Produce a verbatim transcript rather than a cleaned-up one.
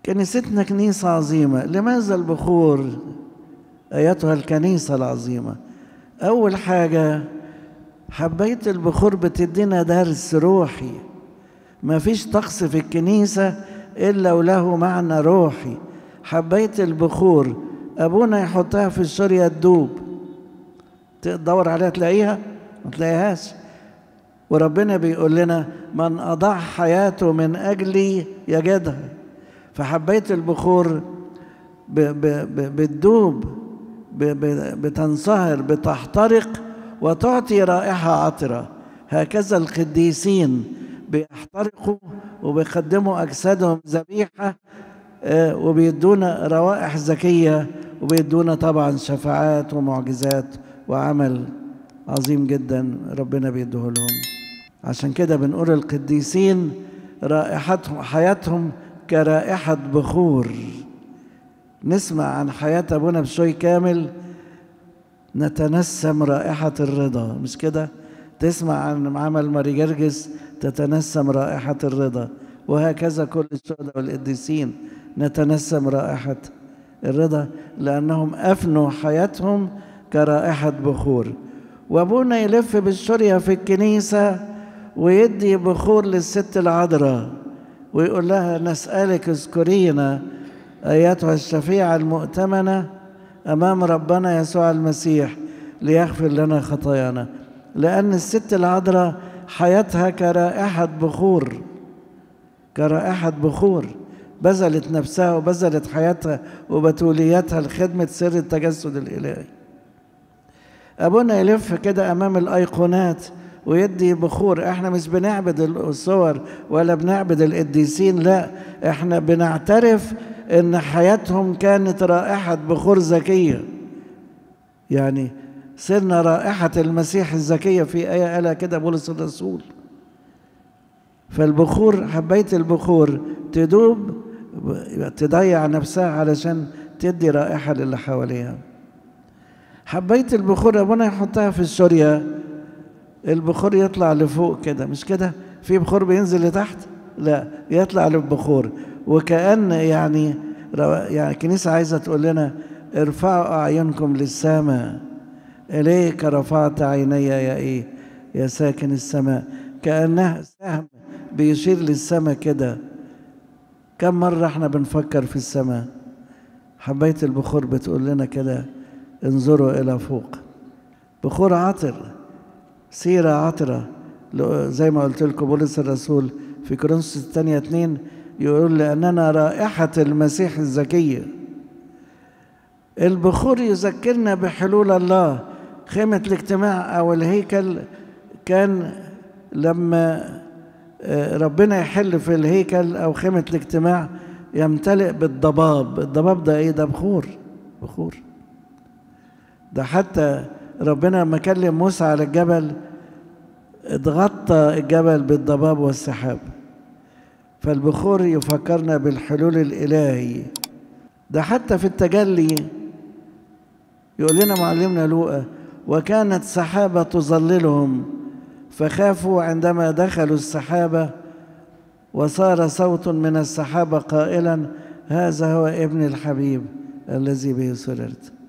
كنيستنا كنيسة عظيمة. لماذا البخور أيتها الكنيسة العظيمة؟ أول حاجة حبيت البخور بتدينا درس روحي. ما فيش طقس في الكنيسة إلا وله معنى روحي. حبيت البخور أبونا يحطها في الشورية تدوب، تدور عليها تلاقيها ما تلاقيهاش. وربنا بيقول لنا من أضاع حياته من أجلي يجدها. فحبيت البخور بتدوب، بتنصهر، بتحترق وتعطي رائحة عطرة. هكذا القديسين بيحترقوا وبيقدموا أجسادهم ذبيحة وبيدونا روائح زكية وبيدونا طبعا شفاعات ومعجزات وعمل عظيم جدا ربنا بيديه لهم. عشان كده بنقول القديسين رائحتهم حياتهم كرائحة بخور. نسمع عن حياة أبونا بشوي كامل نتنسم رائحة الرضا، مش كده؟ تسمع عن عمل ماري جرجس تتنسم رائحة الرضا، وهكذا كل الشهداء والقديسين نتنسم رائحة الرضا لأنهم أفنوا حياتهم كرائحة بخور. وأبونا يلف بالشرية في الكنيسة ويدي بخور للست العذراء ويقول لها نسألك اذكرينا أيتها الشفيعة المؤتمنة أمام ربنا يسوع المسيح ليغفر لنا خطايانا. لأن الست العذراء حياتها كرائحة بخور، كرائحة بخور، بذلت نفسها وبذلت حياتها وبتوليتها لخدمة سر التجسد الإلهي. أبونا يلف كده أمام الأيقونات ويدي بخور. احنا مش بنعبد الصور ولا بنعبد القديسين، لا، احنا بنعترف ان حياتهم كانت رائحة بخور زكية. يعني صرنا رائحة المسيح الزكية في آية قالها كده بولس الرسول. فالبخور حبيت البخور تدوب تضيع نفسها علشان تدي رائحة للي حواليها. حبيت البخور أبونا يحطها في الشورية، البخور يطلع لفوق كده، مش كده؟ في بخور بينزل لتحت؟ لا، يطلع للبخور. وكأن يعني يعني الكنيسة عايزة تقول لنا ارفعوا أعينكم للسماء، إليك رفعت عيني يا إيه يا ساكن السماء. كأنها سهم بيشير للسماء كده. كم مرة احنا بنفكر في السماء؟ حبيت البخور بتقول لنا كده انظروا إلى فوق. بخور عطر، سيرة عطرة، زي ما قلت لكم بولس الرسول في كورنثوس الثانية اتنين يقول لأننا رائحة المسيح الزكية. البخور يذكرنا بحلول الله. خيمة الاجتماع أو الهيكل كان لما ربنا يحل في الهيكل أو خيمة الاجتماع يمتلئ بالضباب. الضباب ده إيه؟ ده بخور، بخور. ده حتى ربنا لما كلم موسى على الجبل اتغطى الجبل بالضباب والسحاب. فالبخور يفكرنا بالحلول الإلهي. ده حتى في التجلي يقول لنا معلمنا لوقا وكانت سحابة تظللهم فخافوا عندما دخلوا السحابة وصار صوت من السحابة قائلا هذا هو ابن الحبيب الذي به سررت.